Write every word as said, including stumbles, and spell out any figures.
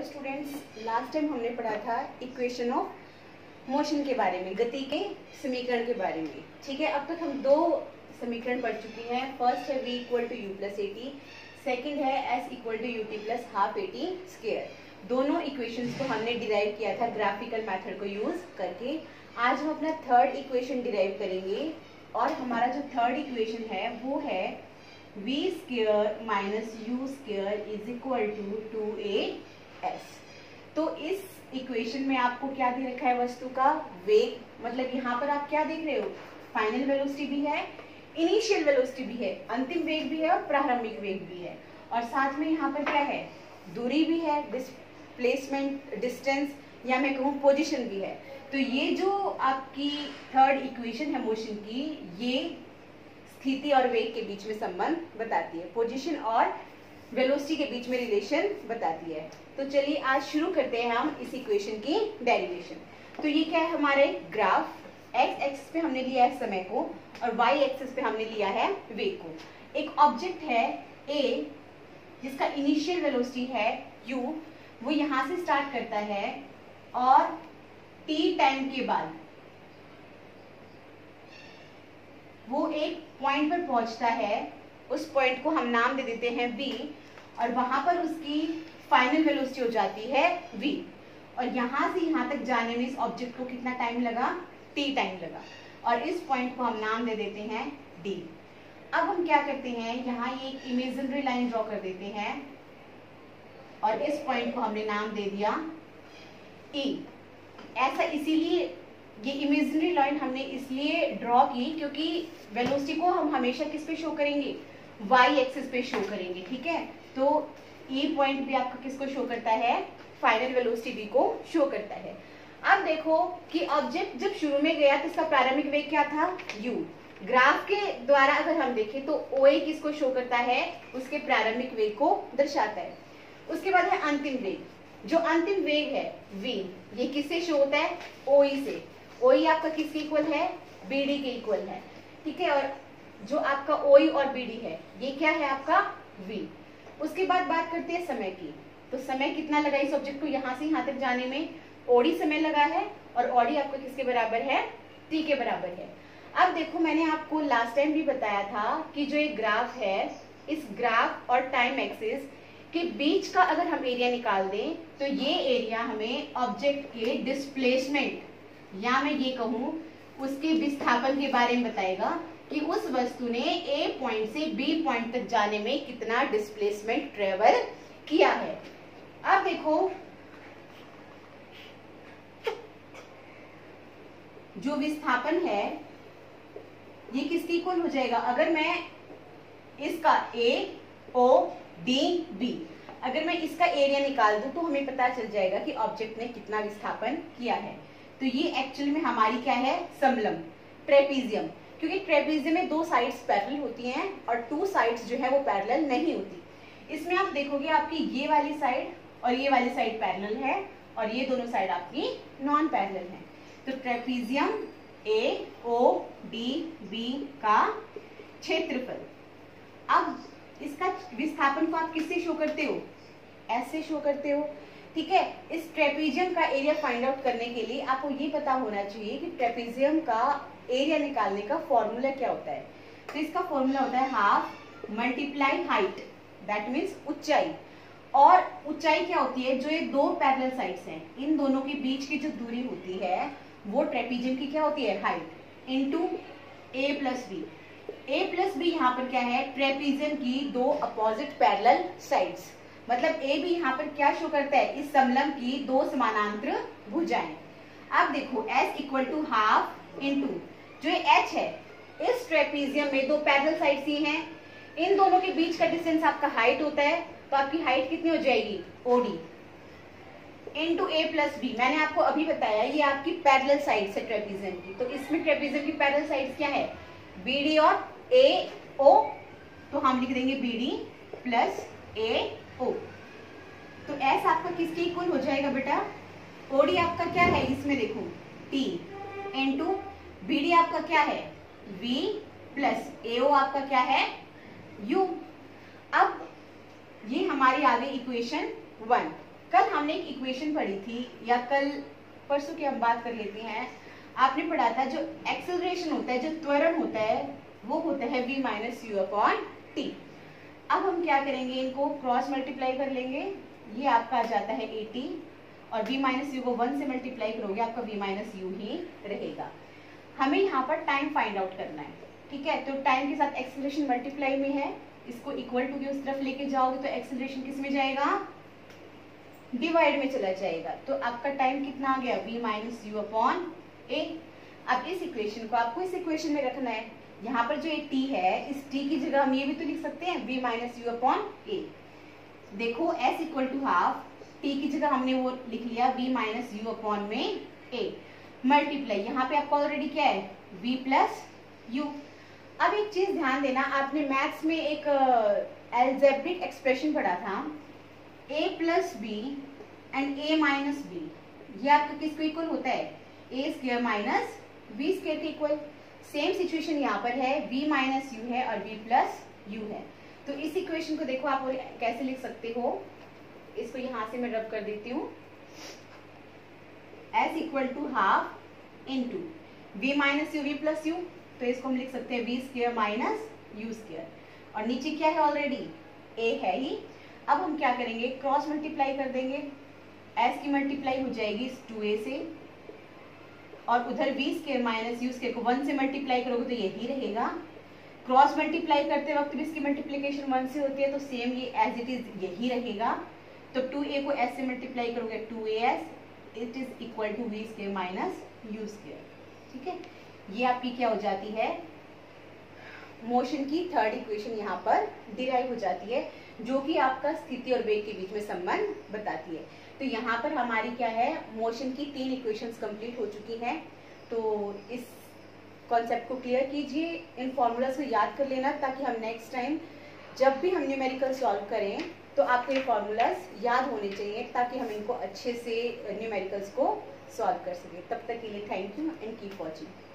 Students, last time हमने पढ़ा था इक्वेशन ऑफ मोशन के बारे में, गति के समीकरण के बारे में। ठीक है, अब तक हम दो समीकरण पढ़ चुके हैं। फर्स्ट है v equal to u plus a t, second है s equal to u t plus half a t square. दोनों इक्वेशंस को हमने डिराइव किया था ग्राफिकल मेथड को यूज करके। आज हम अपना थर्ड इक्वेशन डिराइव करेंगे और हमारा जो थर्ड इक्वेशन है वो है v square minus u square is equal to two a s. तो इस इक्वेशन में आपको क्या दे रखा है? वस्तु का वेग, मतलब यहाँ पर आप क्या देख रहे हो? फाइनल वेलोसिटी भी है, इनिशियल वेलोसिटी भी है, अंतिम वेग भी है और प्रारंभिक वेग भी है। और साथ में यहाँ पर क्या है? दूरी भी है, डिस्प्लेसमेंट, डिस्टेंस या मैं कहूँ पोजीशन भी है। तो ये जो आपकी थर्ड इक्वेशन है मोशन की, ये स्थिति और वेग के बीच में संबंध बताती है, पोजीशन और वेलोसिटी के बीच में रिलेशन बताती है। तो चलिए आज शुरू करते हैं हम इस इक्वेशन की डेरिवेशन। तो ये क्या है? हमारे ग्राफ एक्स एक्सिस पे हमने लिया है समय को और वाई एक्सिस पे हमने लिया है वेग को। एक ऑब्जेक्ट है ए जिसका इनिशियल वेलोसिटी है यू, वो यहाँ से स्टार्ट करता है और टी टाइम के बाद वो एक पॉइंट पर पहुंचता है। उस पॉइंट को हम नाम दे देते हैं v और वहां पर उसकी फाइनल वेलोसिटी हो जाती है v। और यहां से यहां तक जाने में इस ऑब्जेक्ट को कितना टाइम लगा? t टाइम लगा। और इस पॉइंट को हम नाम दे देते हैं d। अब हम क्या करते हैं, यहाँ ये एक इमेजिनरी लाइन ड्रॉ कर देते हैं और इस पॉइंट को हमने नाम दे दिया e। ऐसा इसीलिए ये इमेजिनरी लाइन हमने इसलिए ड्रॉ की क्योंकि वेलोसिटी को हम हमेशा किस पे शो करेंगे? वाई एक्सिस पे शो करेंगे। ठीक है, तो ई पॉइंट भी आपका किसको शो करता है? फाइनल वेलोसिटी भी को शो करता है। अब देखो कि ऑब्जेक्ट जब शुरू में गया तो इसका प्रारंभिक वेग क्या था? u। ग्राफ के द्वारा अगर हम देखें तो ओ ए किसको शो करता है? उसके प्रारंभिक वेग को दर्शाता है। उसके बाद है अंतिम वेग। जो अंतिम वेग है v, ये किससे शो होता है? ओ ई से। ओ ई आपका किसके इक्वल है? बी डी के इक्वल है। ठीक है, और जो आपका O E और B D है ये क्या है? आपका V। उसके बाद बात करते हैं समय की। तो समय कितना लगा इस ऑब्जेक्ट को यहाँ से यहाँ तक जाने में? O D समय लगा है और O D आपका किसके बराबर है? T के बराबर है। अब देखो, मैंने आपको लास्ट टाइम भी बताया था कि जो एक ग्राफ है, इस ग्राफ और टाइम एक्सिस के बीच का अगर हम एरिया निकाल दें तो ये एरिया हमें ऑब्जेक्ट के डिस्प्लेसमेंट या मैं ये कहूँ उसके विस्थापन के बारे में बताएगा कि उस वस्तु ने A पॉइंट से B पॉइंट तक जाने में कितना डिस्प्लेसमेंट ट्रेवल किया है। अब देखो, जो विस्थापन है ये किसके इक्वल हो जाएगा? अगर मैं इसका A O D B, अगर मैं इसका एरिया निकाल दूं तो हमें पता चल जाएगा कि ऑब्जेक्ट ने कितना विस्थापन किया है। तो ये एक्चुअली में हमारी क्या है? समलंब, ट्रेपीजियम। क्योंकि ट्रेपीजियम में दो साइड्स पैरेलल होती हैं और टू साइड्स जो है वो पैरेलल नहीं होती। इसमें आप देखोगे आपकी ये वाली साइड और ये वाली साइड पैरेलल है और ये दोनों साइड आपकी नॉन पैरेलल है। तो trapezium A O D B का क्षेत्रफल, अब इसका विस्थापन को आप किससे शो करते हो? एस से शो करते हो। ठीक है, इस ट्रेपीजियम का एरिया फाइंड आउट करने के लिए आपको ये पता होना चाहिए कि ट्रेपीजियम का एरिया निकालने का फॉर्मूला क्या होता है। तो इसका फॉर्मूला होता है half multiply height, that means ऊंचाई। और ऊंचाई क्या होती है? जो ये दो पैरेलल साइड्स हैं, इन दोनों के बीच की जो दूरी होती है वो ट्रेपीजियम की क्या होती है? Height into a plus b. A plus b यहाँ पर क्या है? ट्रेपीजियम की दो अपोजिट पैरेलल साइड्स, मतलब ए भी यहाँ पर क्या शो करता है? इस समलंब की दो समानांतर भुजाएं। अब देखो S equal to half into जो ये H है, इस ट्रेपीजियम में दो पैरेलल साइड्स ही हैं, इन दोनों के बीच का डिस्टेंस आपका हाइट होता है। तो आपकी हाइट कितनी हो जाएगी? O D into a plus b. मैंने आपको अभी बताया ये आपकी पैरेलल साइड्स है ट्रेपीजियम की। तो इसमें ट्रेपीजियम की पैरेलल साइड्स क्या है? B D और A O। तो हम लिख देंगे B D plus A O। तो S आपका किसके इक्वल हो जाएगा बेटा? O D आपका क्या है? इसमें देखो T इंटू B D आपका क्या है? V प्लस A O आपका क्या है? U। अब ये हमारी आ गई इक्वेशन वन। कल हमने एक इक्वेशन पढ़ी थी, या कल परसों की हम बात कर लेते हैं। आपने पढ़ा था जो एक्सेलरेशन होता है, जो त्वरण होता है, वो होता है v minus u upon t. अब हम क्या करेंगे, इनको क्रॉस मल्टीप्लाई कर लेंगे, ये आपका आ जाता है एटी, और v माइनस यू को वन से मल्टीप्लाई करोगे आपका v माइनस यू ही रहेगा। हमें यहाँ पर टाइम फाइंड आउट करना है, ठीक है। तो टाइम के साथ एक्सेलरेशन मल्टीप्लाई में है, इसको इक्वल टू की उस तरफ लेके जाओगे तो एक्सेलरेशन किस में जाएगा, डिवाइड में चला जाएगा। तो आपका टाइम कितना आ गया, v minus u upon a. अब इस इक्वेशन को आपको इस इक्वेशन में रखना है। यहाँ पर जो ये t है, इस t की जगह हम ये भी तो लिख सकते हैं v minus u upon a. देखो s equal to half, t की जगह हमने वो लिख लिया v माइनस यू अपॉन में a, मल्टीप्लाई यहाँ पे आपका ऑलरेडी क्या है v प्लस यू। अब एक चीज ध्यान देना, आपने मैथ्स में एक एल्जेब्रिक एक्सप्रेशन पढ़ा था, a plus b and a minus b, ये आपका किसको इक्वल होता है, a square minus b square के इक्वल। सेम सिचुएशन यहाँ पर है, v माइनस यू है और v प्लस यू है। तो इस इक्वेशन को देखो आप कैसे लिख सकते हो, इसको यहाँ से मैं रब कर देती हूँ, s equal to half into v minus u v plus u, तो इसको हम लिख सकते हैं v square minus u square, और नीचे क्या है ऑलरेडी a है ही। अब हम क्या करेंगे, क्रॉस मल्टीप्लाई कर देंगे, s की मल्टीप्लाई हो जाएगी टू ए से, और उधर v square minus u square को वन से मल्टीप्लाई करोगे तो यही रहेगा। क्रॉस मल्टीप्लाई करते वक्त भी इसकी मल्टीप्लिकेशन वन से होती है, तो सेम ये एज इट इज यही रहेगा। तो टू ए को s से मल्टीप्लाई करोगे two a s, it is equal to v square minus u square, ठीक है। ये आपकी क्या हो जाती है, मोशन की थर्ड इक्वेशन यहाँ पर डिराइव हो जाती है, जो कि आपका स्थिति और वेग के बीच में संबंध बताती है। तो यहाँ पर हमारी क्या है, मोशन की तीन इक्वेशंस कंप्लीट हो चुकी हैं। तो इस कॉन्सेप्ट को क्लियर कीजिए, इन फॉर्मूलाज को याद कर लेना, ताकि हम नेक्स्ट टाइम जब भी हम न्यूमेरिकल सॉल्व करें तो आपको ये फॉर्मूलाज याद होने चाहिए, ताकि हम इनको अच्छे से न्यूमेरिकल्स को सॉल्व कर सकें। तब तक के लिए thank you and keep watching.